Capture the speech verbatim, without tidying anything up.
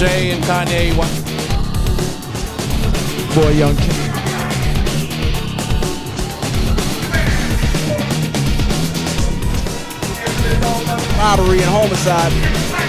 Jay and Kanye. Boy, Young King. Robbery and homicide.